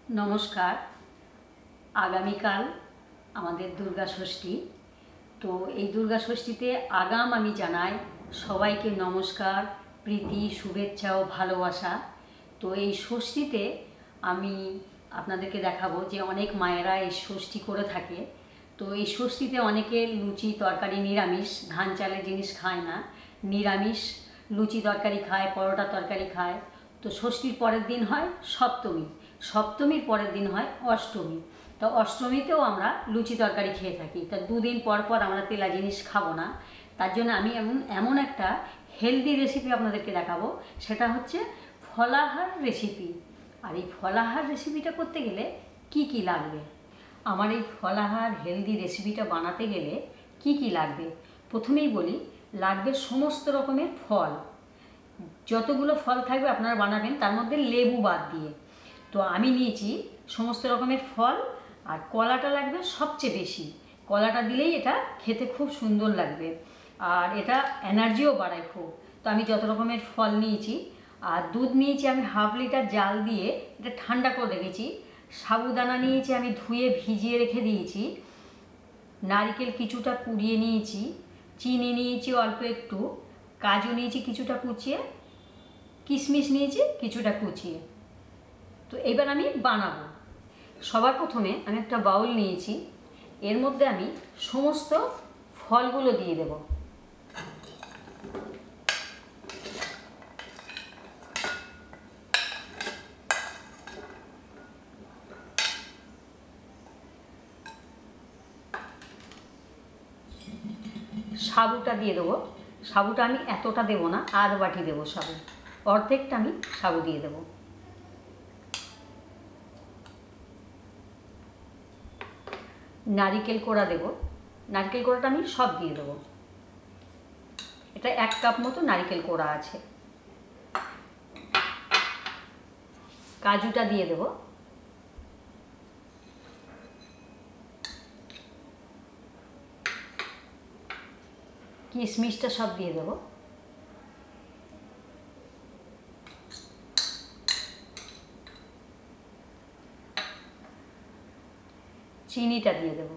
নমস্কার। আগামীকাল আমাদের দুর্গা ষষ্ঠী। তো এই দুর্গা ষষ্ঠীতে আগাম আমি জানাই সবাইকে নমস্কার, প্রীতি, শুভেচ্ছা ও ভালোবাসা। তো এই ষষ্ঠীতে আমি আপনাদেরকে দেখাবো যে অনেক মায়েরা এই ষষ্ঠী করে থাকে। তো এই ষষ্ঠীতে অনেকে লুচি তরকারি নিরামিষ, ধান চালের জিনিস খায় না, নিরামিষ লুচি তরকারি খায়, পরোটা তরকারি খায়। তো ষষ্ঠীর পরের দিন হয় সপ্তমী, সপ্তমীর পরের দিন হয় অষ্টমী। তো অষ্টমীতেও আমরা লুচি তরকারি খেয়ে থাকি। তা দুদিন পর পর আমরা তেলা জিনিস খাবো না। তার জন্য আমি এমন একটা হেলদি রেসিপি আপনাদেরকে দেখাবো, সেটা হচ্ছে ফলাহার রেসিপি। আর এই ফলাহার রেসিপিটা করতে গেলে কি কি লাগবে, আমার এই ফলাহার হেলদি রেসিপিটা বানাতে গেলে কি কি লাগবে, প্রথমেই বলি লাগবে সমস্ত রকমের ফল। যতগুলো ফল থাকবে আপনারা বানাবেন, তার মধ্যে লেবু বাদ দিয়ে। তো আমি নিয়েছি সমস্ত রকমের ফল, আর কলাটা লাগবে সবচেয়ে বেশি। কলাটা দিলেই এটা খেতে খুব সুন্দর লাগবে, আর এটা এনার্জিও বাড়ায় খুব। তো আমি যত রকমের ফল নিয়েছি, আর দুধ নিয়েছি আমি হাফ লিটার জাল দিয়ে, এটা ঠান্ডা করে রেখেছি। সাবুদানা নিয়েছি আমি ধুয়ে ভিজিয়ে রেখে দিয়েছি। নারকেল কিছুটা কুড়িয়ে নিয়েছি, চিনি নিয়েছি অল্প একটু, কাজু নিয়েছি কিছুটা কুচিয়ে, কিশমিশ নিয়েছি কিছুটা কুচিয়ে। তো এবার আমি বানাবো। সবার প্রথমে আমি একটা বাউল নিয়েছি, এর মধ্যে আমি সমস্ত ফলগুলো দিয়ে দেব। সাবুটা দিয়ে দেবো। সাবুটা আমি এতটা দেবো না, আধ বাটি দেবো সাবু, অর্ধেকটা আমি সাবু দিয়ে দেবো। নারিকেল কোড়া দেব, নারকেল কোড়াটা আমি সব দিয়ে দেবো। এটা 1 কাপ মতো নারকেল কোড়া আছে। কাজুটা দিয়ে দেব, কিশমিশটা সব দিয়ে দেব, চিনিটা দিয়ে দেব,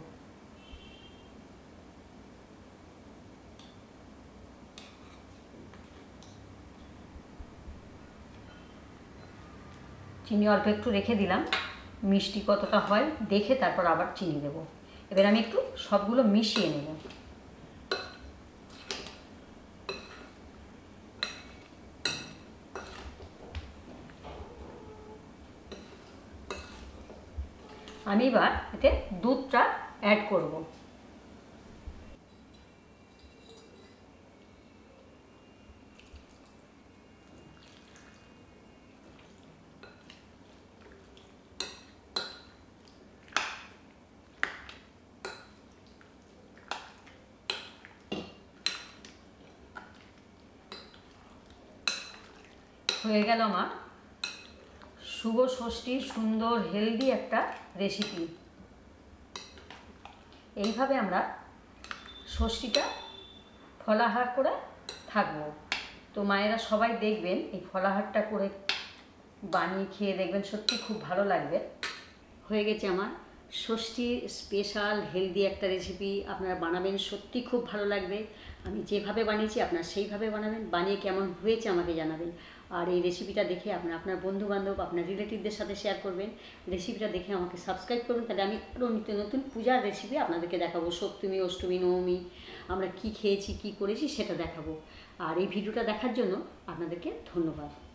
চিনি অল্প একটু রেখে দিলাম, মিষ্টি কতটা হয় দেখে তারপর আবার চিনি দেব। এবার আমি একটু সবগুলো মিশিয়ে নেব। আমি এবার এতে দুধটা অ্যাড করব। হয়ে গেল আমার শুভ ষষ্ঠীর সুন্দর হেলদি একটা রেসিপি। এইভাবে আমরা ষষ্ঠীটা ফলাহার করে থাকবো। তো মায়েরা সবাই দেখবেন এই ফলাহারটা করে বানিয়ে খেয়ে দেখবেন, সত্যি খুব ভালো লাগবে। হয়ে গেছে আমার ষষ্ঠীর স্পেশাল হেলদি একটা রেসিপি। আপনারা বানাবেন, সত্যি খুব ভালো লাগবে। আমি যেভাবে বানিয়েছি আপনারা সেইভাবে বানাবেন, বানিয়ে কেমন হয়েছে আমাকে জানাবেন। আর এই রেসিপিটা দেখে আপনার বন্ধুবান্ধব, আপনার রিলেটিভদের সাথে শেয়ার করবেন। রেসিপিটা দেখে আমাকে সাবস্ক্রাইব করবেন, তাহলে আমি আরও নিত্য নতুন পূজার রেসিপি আপনাদেরকে দেখাবো। সপ্তমী, অষ্টমী, নবমী আমরা কি খেয়েছি, কি করেছি সেটা দেখাবো। আর এই ভিডিওটা দেখার জন্য আপনাদেরকে ধন্যবাদ।